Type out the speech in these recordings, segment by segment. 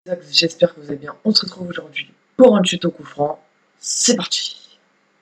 J'espère que vous allez bien. On se retrouve aujourd'hui pour un tuto coup franc. C'est parti.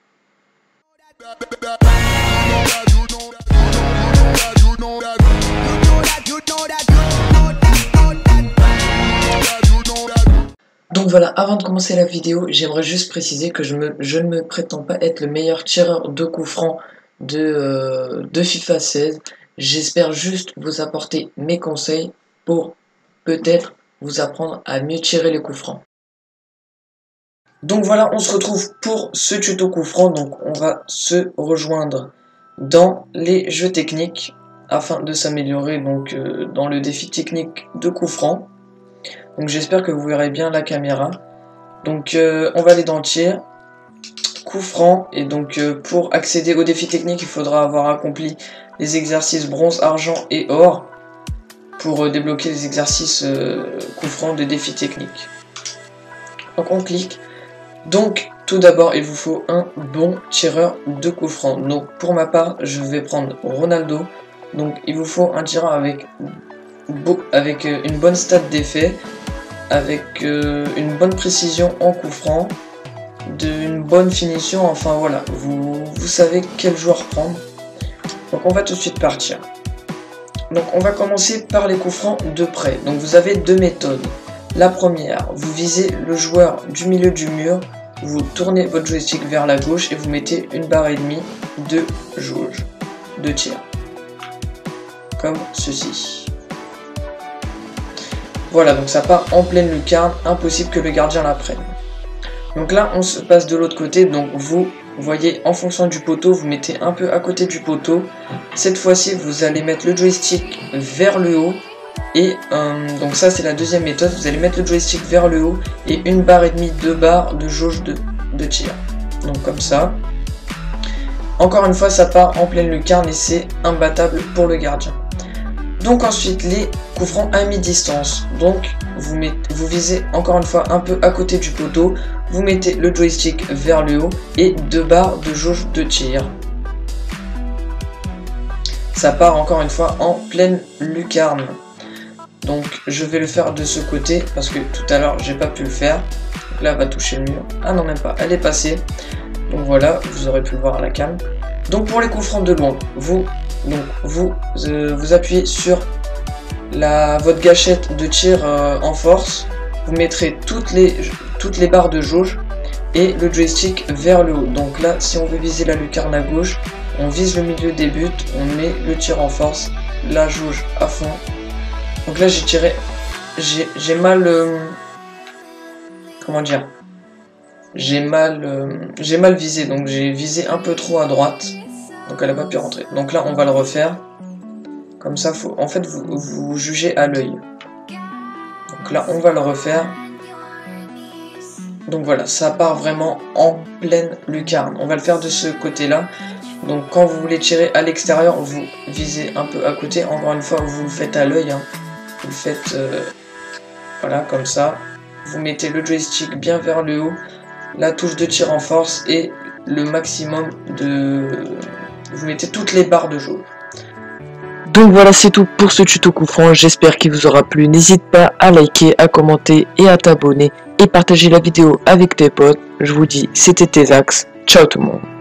Donc voilà, avant de commencer la vidéo, j'aimerais juste préciser que je ne me prétends pas être le meilleur tireur de coups francs de FIFA 16. J'espère juste vous apporter mes conseils pour peut-être vous apprendre à mieux tirer les coups francs. Donc voilà, on se retrouve pour ce tuto coup franc. Donc on va se rejoindre dans les jeux techniques afin de s'améliorer donc dans le défi technique de coup franc. Donc j'espère que vous verrez bien la caméra. Donc on va aller dans le tir, coup franc, et donc pour accéder au défi technique, il faudra avoir accompli les exercices bronze, argent et or pour débloquer les exercices coup franc de défi technique. Donc on clique. Donc tout d'abord il vous faut un bon tireur de coup franc. Donc pour ma part je vais prendre Ronaldo. Donc il vous faut un tireur avec une bonne stat d'effet, avec une bonne précision en coup franc, une bonne finition, enfin voilà, vous savez quel joueur prendre. Donc on va tout de suite partir. Donc on va commencer par les coups francs de près. Donc vous avez deux méthodes. La première, vous visez le joueur du milieu du mur, vous tournez votre joystick vers la gauche et vous mettez une barre et demie de jauge de tir. Comme ceci. Voilà, donc ça part en pleine lucarne, impossible que le gardien la prenne. Donc là, on se passe de l'autre côté, donc vous voyez, en fonction du poteau, vous mettez un peu à côté du poteau. Cette fois-ci, vous allez mettre le joystick vers le haut. Et donc ça c'est la deuxième méthode, vous allez mettre le joystick vers le haut et une barre et demie, deux barres de jauge de tir. Donc comme ça. Encore une fois ça part en pleine lucarne et c'est imbattable pour le gardien. Donc ensuite les coups francs à mi-distance. Donc vous visez encore une fois un peu à côté du poteau, vous mettez le joystick vers le haut et deux barres de jauge de tir. Ça part encore une fois en pleine lucarne. Donc je vais le faire de ce côté parce que tout à l'heure j'ai pas pu le faire. Donc là elle va toucher le mur. Ah non même pas, elle est passée. Donc voilà, vous aurez pu le voir à la cam. Donc pour les coups francs de loin, vous appuyez sur votre gâchette de tir en force. Vous mettrez toutes les barres de jauge et le joystick vers le haut. Donc là si on veut viser la lucarne à gauche, on vise le milieu des buts, on met le tir en force, la jauge à fond. Donc là j'ai tiré, j'ai mal, comment dire, j'ai mal visé, donc j'ai visé un peu trop à droite, donc elle n'a pas pu rentrer. Donc là on va le refaire, comme ça, en fait vous jugez à l'œil. Donc là on va le refaire, donc voilà, ça part vraiment en pleine lucarne. On va le faire de ce côté là. Donc quand vous voulez tirer à l'extérieur, vous visez un peu à côté, encore une fois vous le faites à l'œil, hein. Vous le faites voilà comme ça, vous mettez le joystick bien vers le haut, la touche de tir en force et le maximum vous mettez toutes les barres de jauge. Donc voilà, c'est tout pour ce tuto coup franc, j'espère qu'il vous aura plu. N'hésite pas à liker, à commenter et à t'abonner et partager la vidéo avec tes potes. Je vous dis, c'était Tezax, ciao tout le monde.